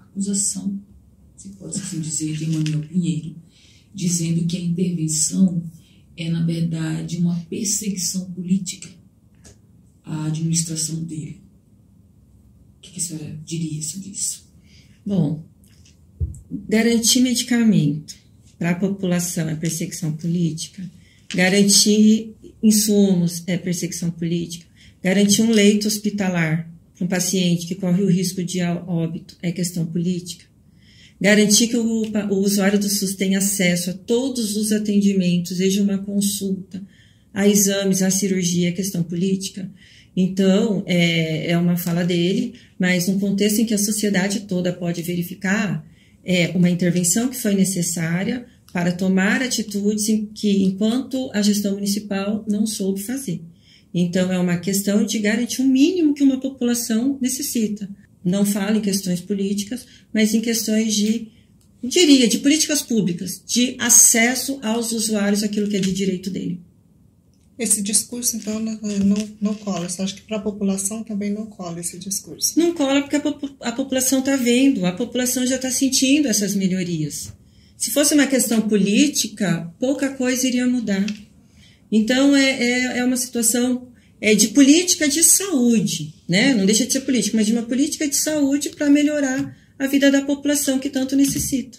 acusação, se pode assim dizer, de Emanuel Pinheiro, dizendo que a intervenção é, na verdade, uma perseguição política à administração dele. O que a senhora diria sobre isso? Bom, garantir medicamento para a população é perseguição política, garantir insumos é perseguição política, garantir um leito hospitalar para um paciente que corre o risco de óbito é questão política, garantir que o usuário do SUS tenha acesso a todos os atendimentos, seja uma consulta, a exames, a cirurgia, é questão política. Então, é uma fala dele, mas num contexto em que a sociedade toda pode verificar uma intervenção que foi necessária para tomar atitudes que, enquanto a gestão municipal não soube fazer. Então, é uma questão de garantir o mínimo que uma população necessita. Não falo em questões políticas, mas em questões de políticas públicas, de acesso aos usuários àquilo que é de direito dele. Esse discurso, então, não cola. Você acha que para a população também não cola esse discurso? Não cola porque a população está vendo, a população já está sentindo essas melhorias. Se fosse uma questão política, pouca coisa iria mudar. Então, é uma situação de política de saúde, né? Não deixa de ser política, mas de uma política de saúde para melhorar a vida da população que tanto necessita.